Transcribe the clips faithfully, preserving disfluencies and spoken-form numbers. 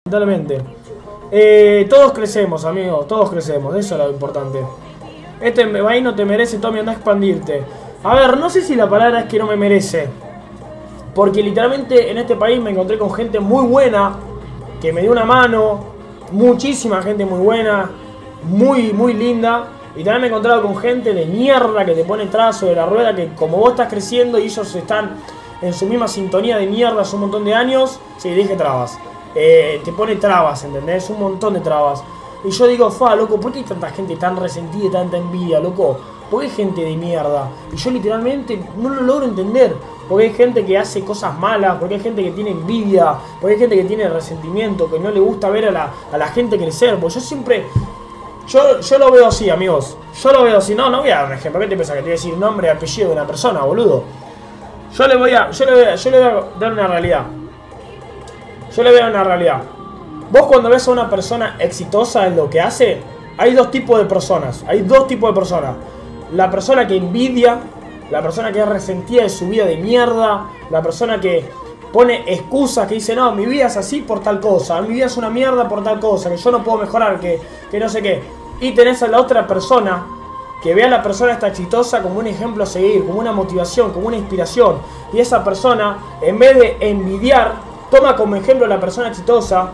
Totalmente. Eh, todos crecemos, amigos, todos crecemos, eso es lo importante. Este país no te merece, Tommy, anda a expandirte. A ver, no sé si la palabra es que no me merece, porque literalmente en este país me encontré con gente muy buena, que me dio una mano, muchísima gente muy buena, muy, muy linda. Y también me he encontrado con gente de mierda que te pone trazo de la rueda, que como vos estás creciendo y ellos están en su misma sintonía de mierda hace un montón de años. Sí, dije trabas. Eh, te pone trabas, ¿entendés? Un montón de trabas. Y yo digo, fa, loco, ¿por qué hay tanta gente tan resentida y tanta envidia, loco? Porque hay gente de mierda. Y yo literalmente no lo logro entender. Porque hay gente que hace cosas malas, porque hay gente que tiene envidia, porque hay gente que tiene resentimiento, que no le gusta ver a la, a la gente crecer. Porque yo siempre... Yo, yo lo veo así, amigos. Yo lo veo así. No, no voy a dar un ejemplo. ¿Qué te pensás? Que te voy a decir nombre y apellido de una persona, boludo. Yo le voy a... Yo le voy a, yo le voy a dar una realidad. Yo le voy a dar una realidad. Vos cuando ves a una persona exitosa en lo que hace, hay dos tipos de personas. Hay dos tipos de personas. La persona que envidia, la persona que es resentida de su vida de mierda, la persona que pone excusas, que dice, no, mi vida es así por tal cosa, mi vida es una mierda por tal cosa, que yo no puedo mejorar, que, que no sé qué. Y tenés a la otra persona que ve a la persona esta exitosa como un ejemplo a seguir, como una motivación, como una inspiración. Y esa persona, en vez de envidiar, toma como ejemplo a la persona exitosa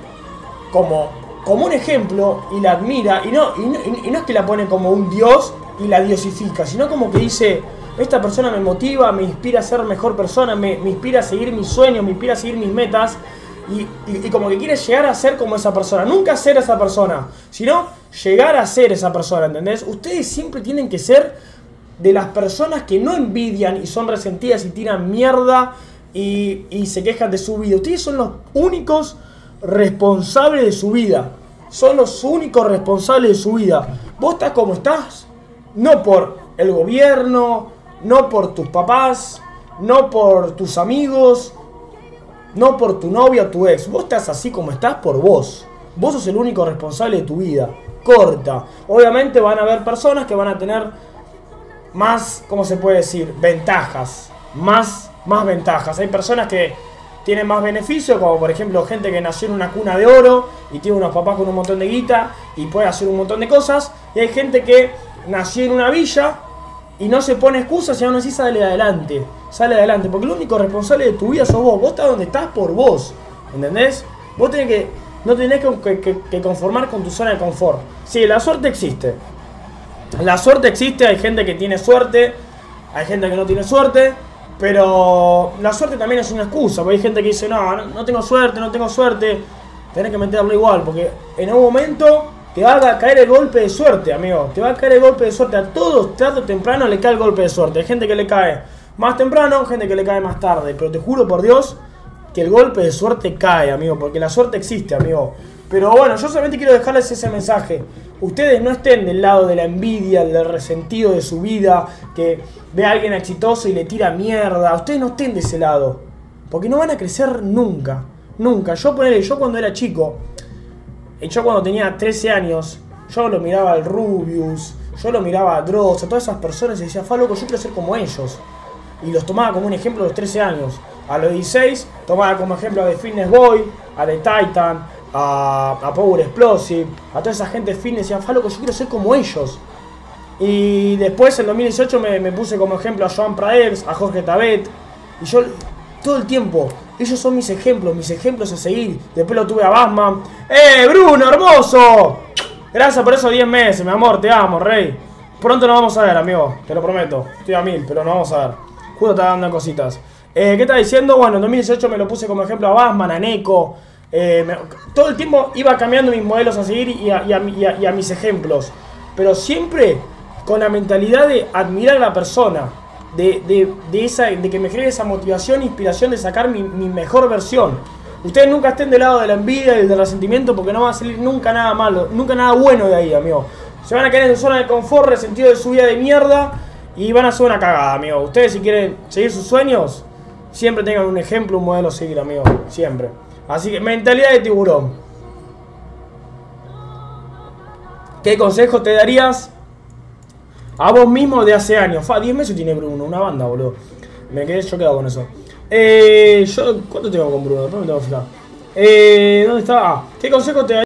como, como un ejemplo y la admira. Y no, y, no, y no es que la pone como un dios y la diosifica, sino como que dice, esta persona me motiva, me inspira a ser mejor persona, me, me inspira a seguir mis sueños, me inspira a seguir mis metas. Y, y, y como que quiere llegar a ser como esa persona. Nunca ser esa persona, sino llegar a ser esa persona, ¿entendés? Ustedes siempre tienen que ser de las personas que no envidian y son resentidas y tiran mierda y, y se quejan de su vida. Ustedes son los únicos responsables de su vida. Son los únicos responsables de su vida. Vos estás como estás, no por el gobierno, no por tus papás, no por tus amigos, no por tu novia o tu ex. Vos estás así como estás por vos. Vos sos el único responsable de tu vida. Corta. Obviamente van a haber personas que van a tener más, ¿cómo se puede decir? Ventajas. Más, más ventajas. Hay personas que tienen más beneficios, como por ejemplo gente que nació en una cuna de oro y tiene unos papás con un montón de guita y puede hacer un montón de cosas. Y hay gente que nació en una villa y no se pone excusas y aún así sale adelante. Sale adelante, porque el único responsable de tu vida sos vos. Vos estás donde estás por vos, ¿entendés? Vos tenés que, no tenés que, que, que conformar con tu zona de confort. Sí, la suerte existe. La suerte existe, hay gente que tiene suerte, hay gente que no tiene suerte, pero la suerte también es una excusa, porque hay gente que dice, no, no, no tengo suerte, no tengo suerte. Tenés que meterlo igual, porque en un momento te va a caer el golpe de suerte, amigo. Te va a caer el golpe de suerte. A todos, tarde o temprano, le cae el golpe de suerte. Hay gente que le cae más temprano, gente que le cae más tarde. Pero te juro por Dios que el golpe de suerte cae, amigo. Porque la suerte existe, amigo. Pero bueno, yo solamente quiero dejarles ese mensaje. Ustedes no estén del lado de la envidia, del resentido de su vida, que ve a alguien exitoso y le tira mierda. Ustedes no estén de ese lado, porque no van a crecer nunca. Nunca. Yo, ponele, yo cuando era chico, yo cuando tenía trece años, yo lo miraba al Rubius, yo lo miraba a Dross, a todas esas personas y decía, fa, loco, yo quiero ser como ellos. Y los tomaba como un ejemplo a los trece años. A los dieciséis tomaba como ejemplo a The Fitness Boy, a The Titan, a, a Power Explosive, a toda esa gente fitness. Y decía, fa, loco, yo quiero ser como ellos. Y después en dos mil dieciocho me, me puse como ejemplo a Joan Pradels, a Jorge Tabet. Y yo todo el tiempo, ellos son mis ejemplos, mis ejemplos a seguir. Después lo tuve a Batman. ¡Eh, Bruno, hermoso! Gracias por esos diez meses, mi amor, te amo, rey. Pronto nos vamos a ver, amigo, te lo prometo. Estoy a mil, pero nos vamos a ver. Justo está dando cositas. Eh, ¿Qué está diciendo? Bueno, en dos mil dieciocho me lo puse como ejemplo a Batman, a Neko. Eh, me, todo el tiempo iba cambiando mis modelos a seguir y a, y, a, y, a, y a mis ejemplos. Pero siempre con la mentalidad de admirar a la persona. De, de, de, esa, de que me genere esa motivación e inspiración de sacar mi, mi mejor versión. Ustedes nunca estén del lado de la envidia y del resentimiento, porque no va a salir nunca nada malo, nunca nada bueno de ahí, amigo. Se van a quedar en su zona de confort, resentido de su vida de mierda y van a hacer una cagada, amigo. Ustedes, si quieren seguir sus sueños, siempre tengan un ejemplo, un modelo a seguir, amigo. Siempre. Así que, mentalidad de tiburón. ¿Qué consejo te darías a vos mismo de hace años? Fa, diez meses tiene Bruno, una banda, boludo. Me quedé choqueado con eso. Eh, yo, ¿cuánto tengo con Bruno? Después me tengo que fijar. Eh, ¿Dónde está? Ah, ¿qué consejo te